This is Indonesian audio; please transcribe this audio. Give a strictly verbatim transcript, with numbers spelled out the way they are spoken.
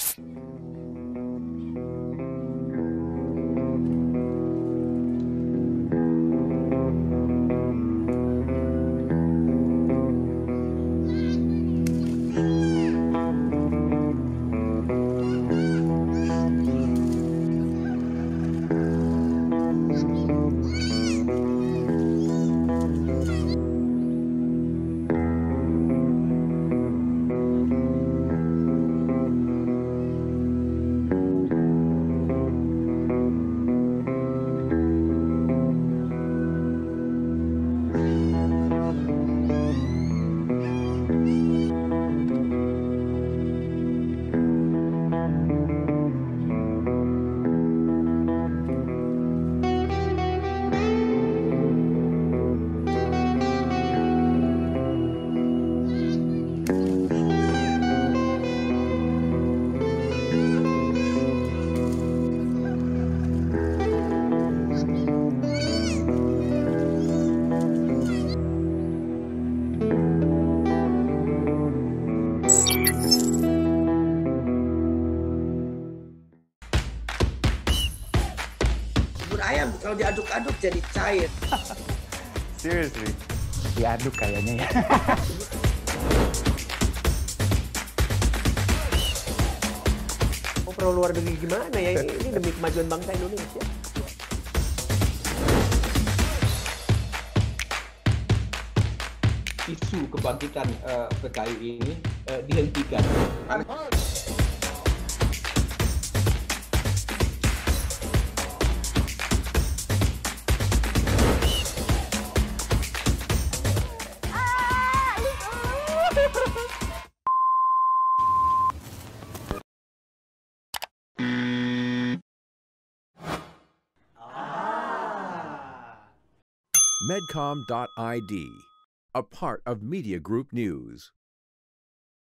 Bubur ayam kalau diaduk-aduk jadi cair. Seriously, diaduk kayaknya ya. Oh, perlu luar negeri gimana ya? Ini demi kemajuan bangsa Indonesia. Isu kebangkitan uh, P K I ini uh, dihentikan. Medcom dot I D, a part of Media Group News.